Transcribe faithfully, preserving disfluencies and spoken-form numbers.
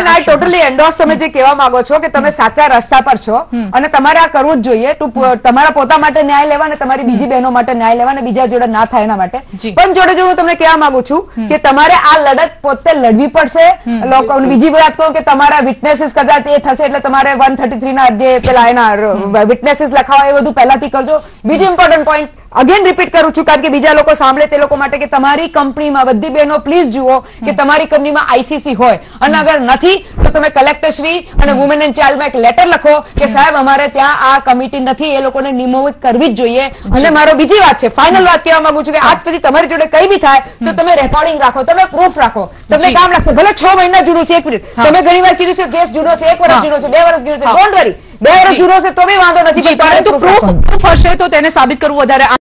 બેન આઈ totally endorse તમે જે કહેવા માંગો છો કે તમે સાચા રસ્તા પર છો અને તમારે આ કરવું જ જોઈએ. તમારા પોતા માટે ન્યાય લેવા અને તમારી બીજી બહેનો માટે ન્યાય લેવા અને બીજા જોડે ના થાય એના માટે. પણ જોડે જોડે હું તમને કહેવા માંગુ છું કે તમારે આ લડત પોતે લડવી પડશે. લોકો બીજી વાત કહું કે તમારા વિટનેસીસ કદાચ એ થશે એટલે તમારે વન થર્ટી થ્રી ના જે પેલા એના વિટનેસીસ લખાવા એ બધું પહેલાથી કરજો. બીજું ઇમ્પોર્ટન્ટ પોઈન્ટ અગેન રિપીટ કરું છું કારણ કે બીજા લોકો સાંભળે તે લોકો માટે કે તમારી કંપનીમાં બધી બહેનો પ્લીઝ જુઓ કે તમારી કંપનીમાં આઈસીસી હોય અને અગર નથી તો તમે કલેક્ટર શ્રી અને વુમેન એન્ડ ચાઇલ્ડમાં એક લેટર લખો કે સાહેબ અમારે ત્યાં આ કમિટી નથી, એ લોકોને નિમણૂક કરવી જ જોઈએ. અને મારો બીજી વાત છે, ફાઇનલ વાત કહેવા માંગુ છું કે આજ પછી તમારી જોડે કઈ બી થાય તો તમે રેકોર્ડિંગ રાખો, તમે પ્રૂફ રાખો, તમને કામ લાગશે. ભલે છ મહિના જૂનું છે, એક મિનિટ તમે ઘણી વાર કીધું છે કેસ જૂનો છે, એક વર્ષ જૂનો છે, બે વર્ષ જૂનો છે, ડોન્ટ વરી, બે વર્ષ જૂનો છે તો બી વાંધો નથી, પરંતુ પ્રૂફ હશે તો તેને સાબિત કરવું વધારે